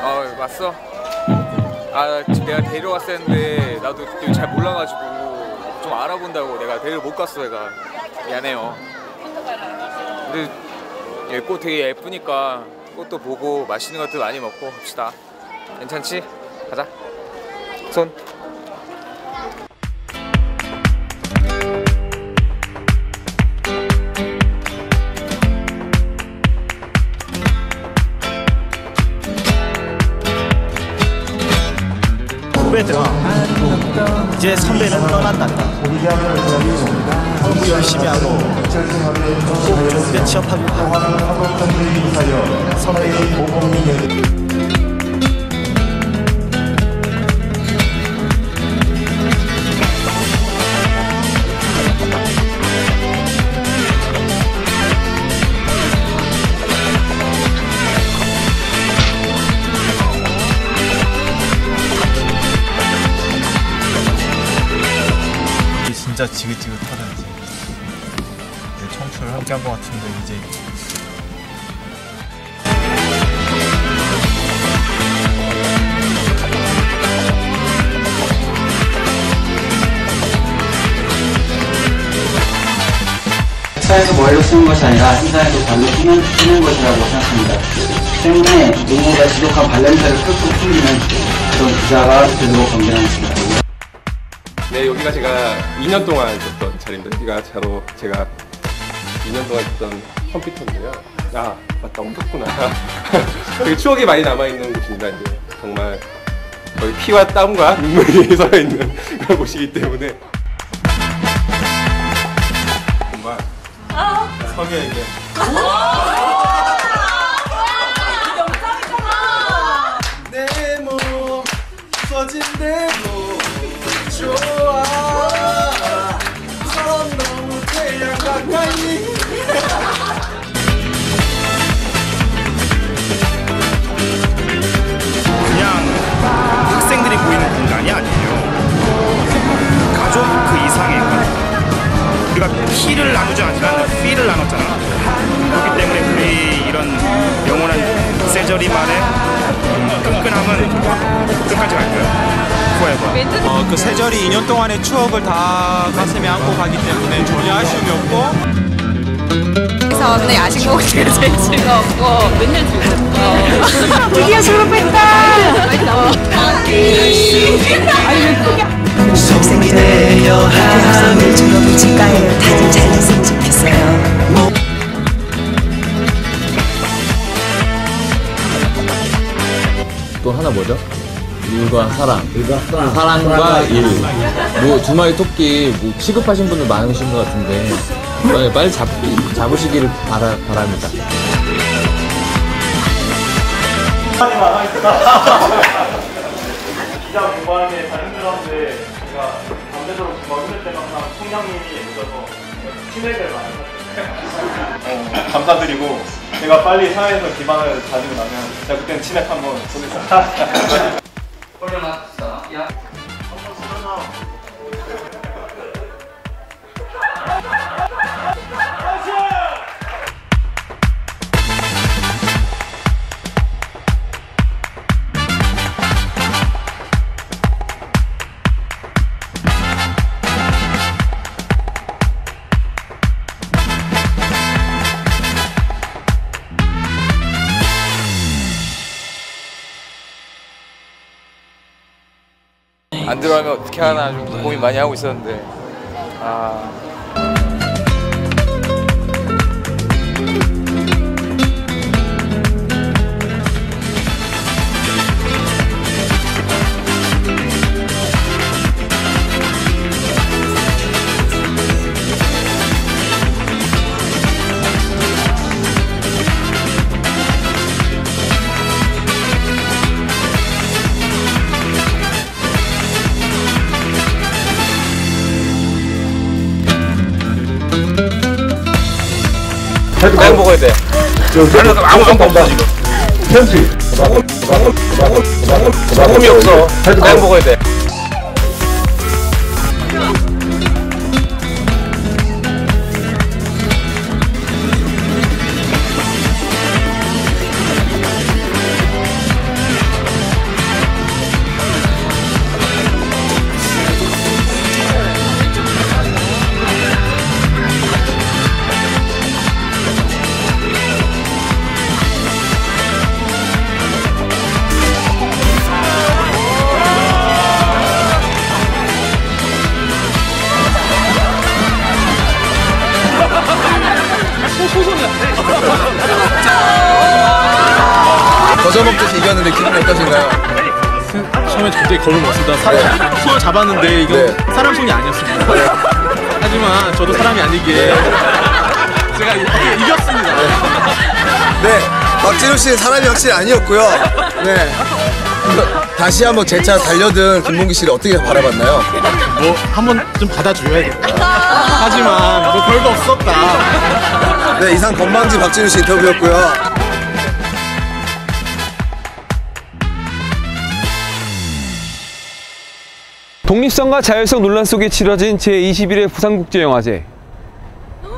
왔어? 지금 내가 데려왔어 했는데 나도 잘 몰라가지고 좀 알아본다고 내가 데리러 못 갔어. 내가 미안해요. 근데 꽃 되게 예쁘니까 꽃도 보고 맛있는 것들 많이 먹고 합시다. 괜찮지? 가자. 손. 후배들아, 이제 선배는 떠난단다. 공부 열심히 하고 꼭 연대 취업하고 선배의 보험이 진짜 지긋지긋하다. 이제 내 청춘을 함께한 것 같은데 이제 회사에서 머리로 쓰는 것이 아니라 행사에도 발로 뛰는 것이라고 생각합니다. 때문에 농구가 지독한 발냄새를 뚝뚝 풍기는 그런 기자가 되도록 경쟁하겠습니다. 네, 여기가 제가 2년 동안 있었던 자리입니다. 여기가 바로 제가 2년 동안 있었던 컴퓨터인데요. 아, 맞다, 없었구나. 되게 추억이 많이 남아있는 곳입니다. 이제 정말 거의 피와 땀과 눈물이 살아있는 그런 곳이기 때문에 정말 서게 이게 내 몸 부서진대도 좋아. 선 너무 태양 가까이. 그냥 학생들이 보이는 공간이 아니에요. 가족 그 이상의 것. 우리가 피를 나누지 않지만 피를 나눴잖아. 그렇기 때문에 우리 이런 영원한 세저리만의 끈끈함은 끝까지 갈 거야. 그 세절이 2년 동안의 추억을 다 가슴에 안고 가기 때문에 전혀 아쉬움이 없고. 그래서 근데 야식 먹을 때가 제일 즐거웠고 맨날 즐거웠어. 드디어 졸업했다. 속생이 되어 학생을 졸업을 직가해요. 다들 잘 됐으면 좋겠어요. 또 하나 뭐죠? 일과 사랑. 사랑과 일. 뭐 두 마리 토끼 뭐 취급하신 분들 많으신 것 같은데 빨리 잡으시기를 바랍니다. 기자 공부하는 게 잘 힘들었는데 제가 밤새도록 공부하고 힘들 때만 항상 총장님이 오셔서 친애를 많이 하셨어요. 감사드리고 제가 빨리 사회에서 기반을 다지고 나면 제가 그때는 치맥 한번 쏘겠습니다. 올려놨어. 야. 안 들어가면 어떻게 하나 좀 고민 많이 하고 있었는데 꼭 먹어야 돼. 아무것도 없어 지금. 편지. 소금이 없어. 꼭 먹어야 돼. 젖어먹듯이 이겼는데 기분이 어떠신가요? 처음에 굉장히 겁을 먹었습니다. 손을 잡았는데 이거 사람 손이 아니었습니다. 하지만 저도 사람이 아니기에 제가 이겼습니다. 네, 박진우 씨는 사람이 확실히 아니었고요. 네. 다시 한번 재차 달려든 김문기 씨를 어떻게 바라봤나요? 뭐 한번 좀 받아줘야겠다. 하지만 뭐 별거 없었다. 네, 이상 건방지 박진우 씨 인터뷰였고요. 독립성과 자율성 논란 속에 치러진 제21회 부산국제영화제.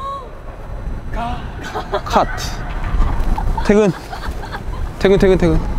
컷. 퇴근.